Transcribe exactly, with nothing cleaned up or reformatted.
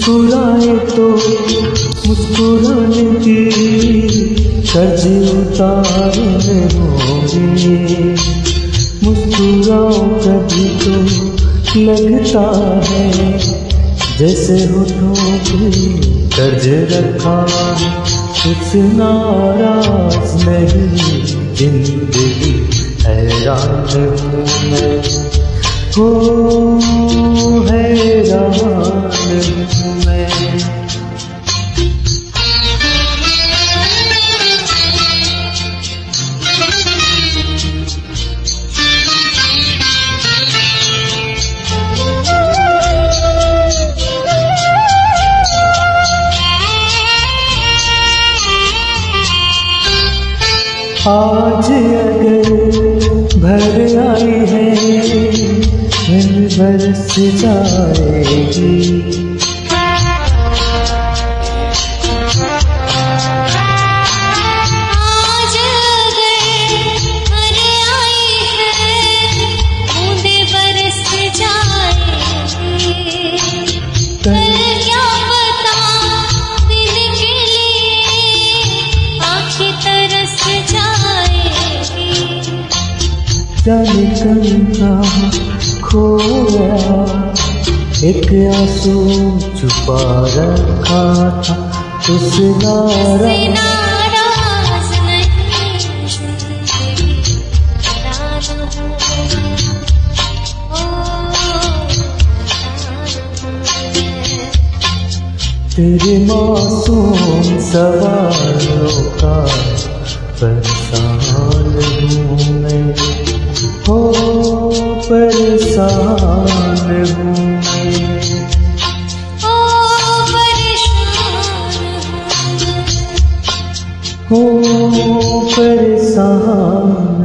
मुस्कुराए तो मुस्कुराने की कर्ज उतारने होंगे। मुस्कुराओ कभी तो लगता है जैसे होठों पे कर्ज रखा। कुछ नाराज नहीं जिंदगी हैरान हूँ मैं, हो हैरान हूँ मैं। आज अगर भर आई है फिर बरस जाएगी। आज अगर भर आई है बूंदे बरस जाएगी। कल क्या पता दिन के लिए आँखें तरस जाएगी। जाने कहाँ खोया एक आंसू छुपा रखा था उस नाराज नहीं तेरे मासूम सवालों का परेशान हूँ मैं, हो परेशान हूँ मैं, ओ परेशान हो परेशान।